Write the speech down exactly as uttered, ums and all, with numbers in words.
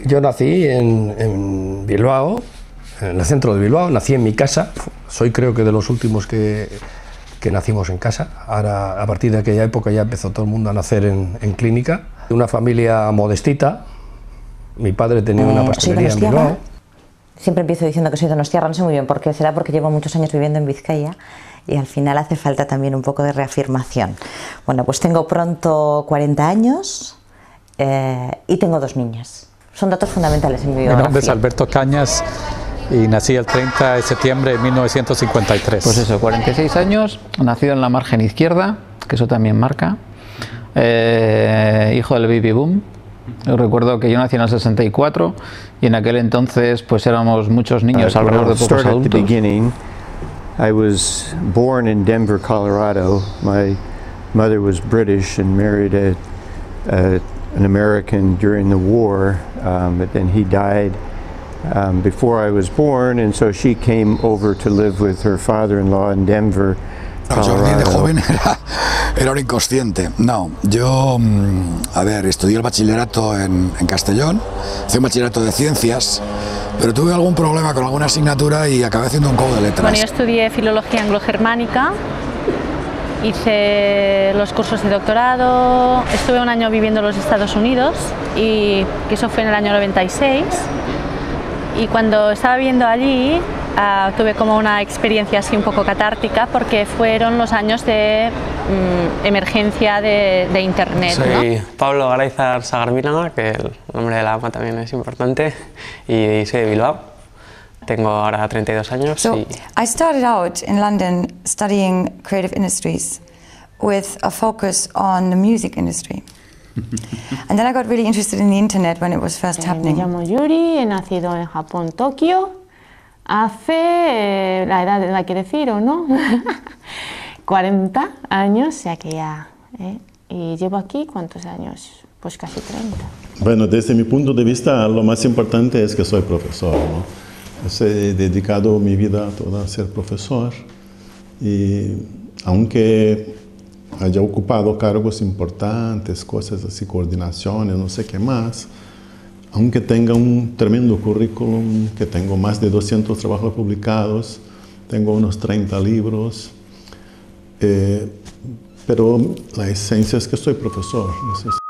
Yo nací en, en Bilbao, en el centro de Bilbao, nací en mi casa, soy creo que de los últimos que, que nacimos en casa. Ahora, a partir de aquella época ya empezó todo el mundo a nacer en, en clínica. Una familia modestita, mi padre tenía una pastelería en Bilbao. Siempre empiezo diciendo que soy donostiarra, no sé muy bien por qué, será porque llevo muchos años viviendo en Vizcaya y al final hace falta también un poco de reafirmación. Bueno, pues tengo pronto cuarenta años eh, y tengo dos niñas. Son datos fundamentales en mi biografía. Mi nombre es Alberto Cañas y nací el treinta de septiembre de mil novecientos cincuenta y tres. Pues eso, cuarenta y seis años, nacido en la margen izquierda, que eso también marca, eh, hijo del baby boom. Yo recuerdo que yo nací en el sesenta y cuatro y en aquel entonces pues éramos muchos niños, alrededor de pocos adultos. I was born in Denver, Colorado. My mother was British and married a, a, an American during the war, um, but then he died um, before I was born, and so she came over to live with her father-in-law in Denver, Colorado. Jordi de joven era, era un inconsciente. No, yo, a ver, estudié el bachillerato en, en Castellón, hice un bachillerato de ciencias, pero tuve algún problema con alguna asignatura y acabé haciendo un codo de letras. Bueno, yo estudié filología anglo-germánica, hice los cursos de doctorado, estuve un año viviendo en los Estados Unidos, y que eso fue en el año noventa y seis, y cuando estaba viviendo allí uh, tuve como una experiencia así un poco catártica porque fueron los años de um, emergencia de, de internet. Soy ¿no? Pablo Garayzar Sagarvilaga, que el nombre de la ama también es importante, y soy de Bilbao. Tengo ahora treinta y dos años. So, y... I started out in London studying creative industries with a focus on the music industry. And then I got really interested in the internet when it was first eh, happening. Me llamo Yuri, he nacido en Japón, Tokio, hace, eh, la edad la quiere decir o no, cuarenta años, o sea que ya, eh, y llevo aquí, ¿cuántos años? Pues casi treinta. Bueno, desde mi punto de vista, lo más importante es que soy profesor, ¿no? He dedicado mi vida toda a ser profesor y aunque haya ocupado cargos importantes, cosas así, coordinaciones, no sé qué más, aunque tenga un tremendo currículum, que tengo más de doscientos trabajos publicados, tengo unos treinta libros, eh, pero la esencia es que soy profesor.